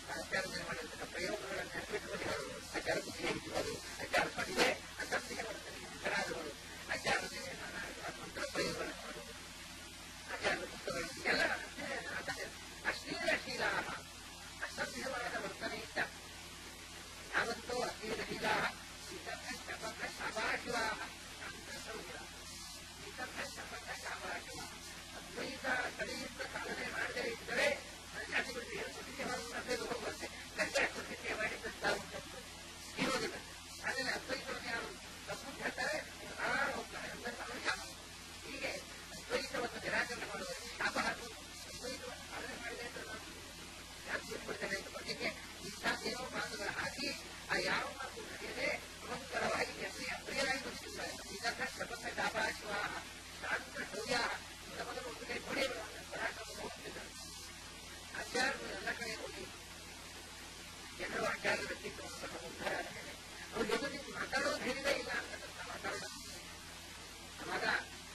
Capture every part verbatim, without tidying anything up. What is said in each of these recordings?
ಆಚಾರದಲ್ಲಿ ಮಾಡಿರ್ತಕ್ಕ ಪ್ರಯೋಗಗಳನ್ನು ನೆನಪಿಟ್ಟುಕೊಂಡು ಹೇಳೋದು, ಆಚಾರ ಬುದ್ಧಿಯಾಗಿರುವುದು, ಆಚಾರ ಪಡಿದೆ ಅಸತ್ಯ ಬರ್ತದೆ ಹೆಸರಾದವರು, ಆಚಾರದಲ್ಲಿ ಮಂತ್ರ ಪ್ರಯೋಗಗಳನ್ನು ಮಾಡೋದು, ಆಚಾರದ ಪುಸ್ತಕಗಳನ್ನು ಎಲ್ಲ ಅಶ್ಲೀಲಶೀಲ ಅಸಭ್ಯವಾದ ವರ್ತನೆಯಿಂದ ಯಾವತ್ತೋ ಅಶ್ಲೀಲಶೀಲ ವಿತಥಾಸಪಥಾಸಪಾಸಿವಾಹ SAMtaSouryA ವಿತಥಾಸಪಥಾಸಪಾಸಿವಾಹ ಅದ್ವೈತ ಕಡೆಯಿಂದ ಸಾಧನೆ ಮಾಡದೇ ಇದ್ದರೆ ಜಾತಿಗಳಿಗೆ ಪ್ರತಿಕ್ರಿಯೆ ಹೋಗುವಂತೆ ಕಷ್ಟ ಪ್ರತಿಕ್ರಿಯೆ ಮಾಡಿದ್ದಂತಾವು ಇರೋದಿಲ್ಲ. ಆಮೇಲೆ ಅದ್ವೈತವನ್ನು ಯಾರು ತಪ್ಪು ಹೇಳ್ತಾರೆ ಯಾರು ಹೋಗ್ತಾರೆ ಅಂತ ನಾವು ಶಾಪ. ಹೀಗೆ ಅದ್ವೈತವನ್ನು ನಿರಾಕರಣೆ ಮಾಡುವುದು ಶಾಪ ಹಾಕುವುದು. ಅದ್ವೈತವನ್ನು ಸಾಧನೆ ಮಾಡಿದೆ ಅಂತ ನಾವು ಜಾತಿ ಬಿಡ್ತೇನೆ ಅಂತ ಬರಲಿಕ್ಕೆ ಇಂಥ ಏನೋ ಮಾತುಗಳು ಹಾಕಿ ಆ ಯಾವ ಮಾತು ನಡೆಯದೆ ಅಲಂಕಾರವಾಗಿ ಎಲ್ಲಿ ಅಪ್ರಿಯರಾಗಿ ಬದುಕಿದ್ದಾರೆ. ವಿತಥಾಸಪಥಾಸಪಾಸಿವಾಹ SAMtaSouryA ಇಂಥ ಮೊದಲು ಒಂದು ಕೈ ಹೊಡೆಯಲು ಪರಾಕ್ರಮ ಹೋಗ್ತಿದ್ದಾರೆ. ಆಚಾರ್ಯರು ಎಲ್ಲ ಕಡೆ ಹೋಗಿ ಜನರು ಆಚಾರ್ಯರ ವ್ಯಕ್ತಿತ್ವವನ್ನು ಉದ್ಧಾರ ಆಗಿದೆ. ಅವ್ರ ಜೊತೆ ಮಾತಾಡೋದು ಹೇಳಿದೇ ಇಲ್ಲ ಅಂತಕ್ಕಂಥ ಮಾತಾಡೋದು ಅವಾಗ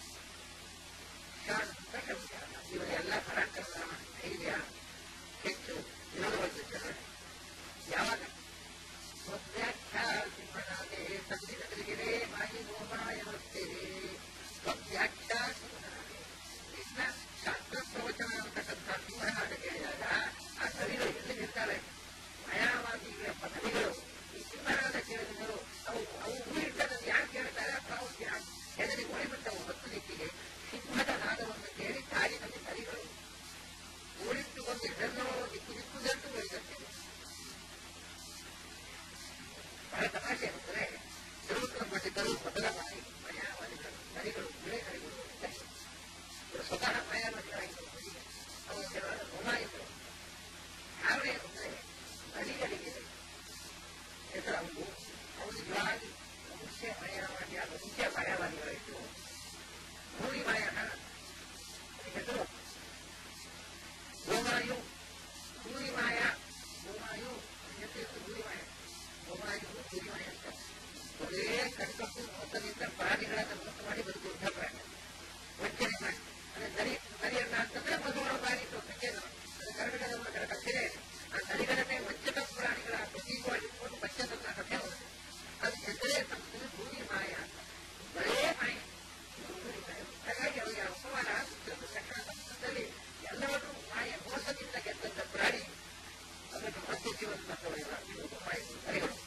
ಇವರ ಎಲ್ಲ ಪರಾಕ್ರಮ ಧೈರ್ಯ ಹೆಚ್ಚು ವಿರೋಧವಾಗಿರುತ್ತದೆ. ಯಾವಾಗ stvadvyAKyAsiMhanAdE ಸಂಧಿಗರಿಗೆ mAyigOmAyavastE stvadvyAKyAsiMhanAdE ಕೃಷ್ಣ ಶಾಸ್ತ್ರ ಪ್ರವಚನ ಅಂತಕ್ಕಂಥ ಸಿಂಹನಾದ ಕೇಳಿದಾಗ ಆ ಕವಿಗಳು ಎಲ್ಲಿ ನಿಲ್ತಾರೆ? ಮಾಯಾವಾದಿಗಳ ಪದವಿಗಳು ಈ ಸಿಂಹನಾದ ಕೇಳಿದರು. ಅವು ಅವು ಊರಿಟ್ಟದಲ್ಲಿ ಯಾರು ಕೇಳ್ತಾರೆ? ತಾವು ಹೆದರಿ ಓಡಿಬಿಟ್ಟವು ಹೊತ್ತು ದಿಕ್ಕಿಗೆ. ಸಿಂಹದ ನಾದವನ್ನು ಕೇಳಿ ಕಾಡಿನಲ್ಲಿ ಕರಿಗಳು ಓಡಿಟ್ಟುಕೊಂಡು ಇದನ್ನು ದಿಕ್ಕು ದಿಕ್ಕುದಂತೂ ಬೆಳೆದಂತೆ. ಬಹಳ ತಮಾಷೆ ಅಂದರೆ ತಿರುವುತ್ತರ ಪಂಡಿತರು ಮೊದಲ ಬಾರಿ ಮಾಯಾವಾದಿಗಳು ನರಿಗಳು ಬಿಳೆ ಕರಿಗಳು ಇವರು ಸ್ವತಃ ಮಾಯಾವಾದಿಗಳಾಗಿದ್ದರು. ಅವರು ಕೆಲವರ ರೋಮಾಯಿಗಳು. ಕಾರಣ ಏನಂದರೆ ನರಿಗಳಿಗೆ ಹೆಸರು ಅವರು ಅವರು ನಿಜವಾಗಿ ಮನುಷ್ಯ ಮಾಯಾವಾದಿ ಮನುಷ್ಯ ಮಾಯಾವಾದಿಗಳಾಯಿತು. ಭೂಮಿ ಮಾಯನ ಹೆಸರು ಗೋಮಾಯು ಭೂರಿ ಮಾಯ ಗೋಮಾಯು ಹೆಸರು ಭೂರಿ ಮಾಯ ಗೋಮಾಯು ಭೂರಿ ಮಾಯ ಅಂತ ಒಂದೇ ಕಣ್ಕಟ್ಟು ಮೋಸದಿಂದ ಪ್ರಾಣಿಗಳನ್ನು ಮೋಸ ಮಾಡಿ ಬದುಕು ಯುದ್ಧ ಪ್ರಾಣಿ ವಂಚನೆ ಮಾಡಿ ಅಂದ್ರೆ ನರಿ ನರಿಯನ್ನ ಅಂತಂದ್ರೆ ಮಧುವರ ಪ್ರಾಣಿ ಕರ್ನಾಟಕದ ಕಡೆ ಕಥೆನೇ ಆ ನರಿಗಳನ್ನೇ ವಂಚಕ ಪ್ರಾಣಿಗಳ ಪ್ರತೀಕವಾಗಿಟ್ಕೊಂಡು ಪಂಚತಂತ್ರ ಕಥೆ ಹೋಗುತ್ತೆ. ಅದು ಹೆಸರೇ ಸಂಸ್ಕೃತಿ ಭೂರಿ ಮಾಯ ಅಂತ ಬರೇ ಮಾಯ ಭೂರಿ ಮಾಯ. ಹಾಗಾಗಿ ಅವರಿಗೆ ಅಪಮಾನ ತಕ್ಷಣ ಸಂಸ್ಕೃತದಲ್ಲಿ ಎಲ್ಲವನ್ನೂ ಮಾಯ ಮೋಸದಿಂದ ಗೆದ್ದಂತ ಪ್ರಾಣಿ ಅದನ್ನು ಮತ್ತೆ ಜೀವನ ತತ್ವಗಳಿಲ್ಲ. ಇದು ಮಾಯ ನರಿಗಳು